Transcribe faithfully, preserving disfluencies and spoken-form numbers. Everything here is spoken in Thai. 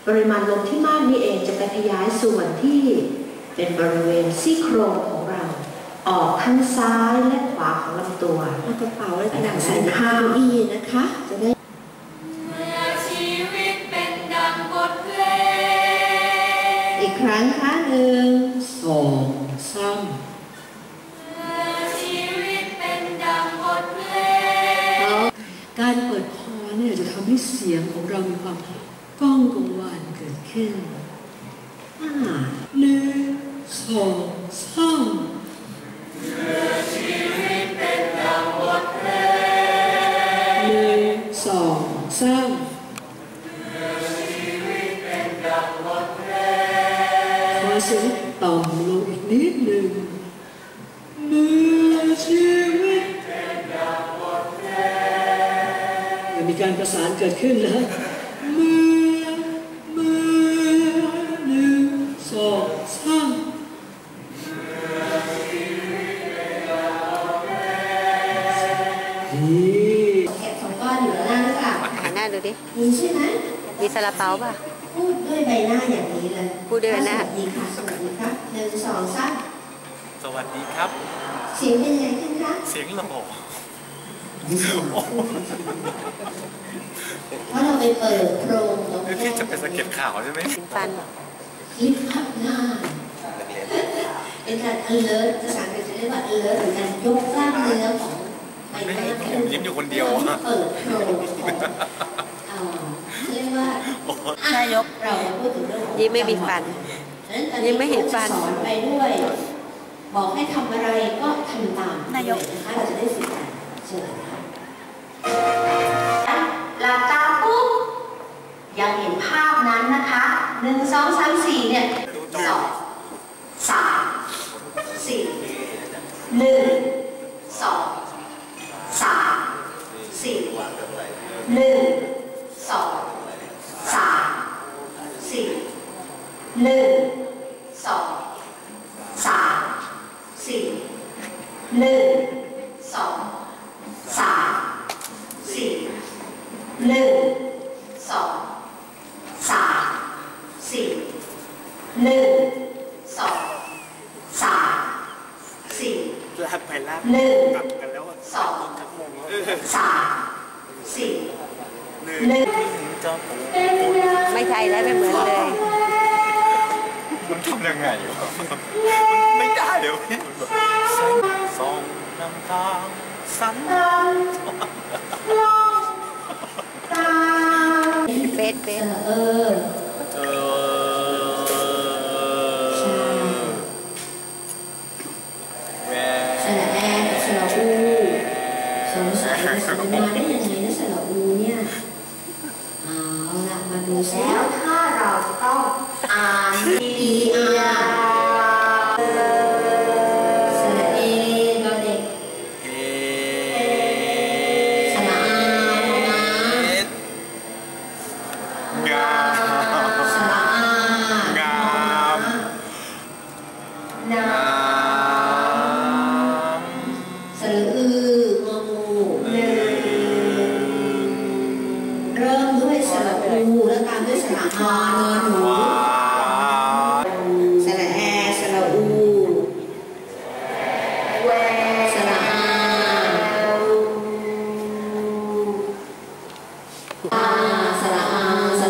ปริมาณลมที่มากนี่เองจะไปขยายส่วนที่เป็นบริเวณซี่โครงของเราออกทั้งซ้ายและขวาของลำตัวเอากระเป๋าและหนังใส่ข้าวอีนะคะจะได้ชีวิตเป็นดังบทเพลงอีกครั้งค่ะหนึ่งสองสามชีวิตเป็นดังบทเพลงการเปิดคอเนี่ยจะทำให้เสียงของเรามีความก้องกังวานเกิดขึ้นห้าหนึ่งสองสามชีวิตเป็นดังบทเพลงหนึ่งสองสามชีวิตเป็นดังบทเพลงขอเสียงต่ำลงอีกนิดหนึ่งเมื่อชีวิตเป็นดังบทเพลงจะมีการประสานเกิดขึ้นนะเมื่อเมื่อหนึ่งสองสามเก็บสองก้อนอยู่แล้วนะค่ะหันหน้าดูดิมีใช่ไหมมีซาลาเปาป่ะพูดด้วยใบหน้าอย่างนี้เลยพูดด้วยหน้าสวัสดีค่ะสวัสดีครับหนึ่งสองสามสวัสดีครับเสียงเป็นยังไงขึ้นคะเสียงระบบเพราะเราไปเปิดโพรงตรงที่จะเป็นสะเก็ดข่าวใช่ไหมฟันลิฟต์พับหน้าเป็นการ alert ภาษาอังกฤษจะเรียกว่า alert หรือการยกกล้ามเนื้อของใบหน้าผมยิ้มอยู่คนเดียวเปิดโพรงเรียกว่านายกเราพูดถึงเรื่องยิ้มไม่มีฟันยิ้มไม่เห็นฟันสอนไปด้วยบอกให้ทำอะไรก็ทำตามนายกนะคะเราจะได้ฝึกกันเชิญค่ะหลับตาปุ๊บยังเห็นภาพนั้นนะคะหนึ่งสองสามสี่เนี่ยสองสามสี่หนึ่งสองสามสี่หนึ่งสองสามสี่หนึ่งสองสามสี่หนึ่งสองสามสี่หนึ่งสองสามสี่หนึ่งสองสามสี่ลากไปลากหนึ่งกันแล้วสองสามสี่หนึ่งไม่ใช่แล้วไม่เหมือนเลยมันทำยังไงอยู่ไม่ได้เดี๋ยวพี่ส่องนำทางสันเฟสเฟสเออเออใช่สระแอกับสระอูสงสัยจะเป็นมาได้ยังไงนะสระอูเนี่ยเอาล่ะมาดูแล้วถ้าเราจะต้องอ่านดีอาสระเอดอเด็กสระอานะงามสระอางามนาสระอืององูหนึ่งเริ่มด้วยสระอูแล้วตามด้วยสระอานอนหนูสระแอสระอูสระอาอาสระอาส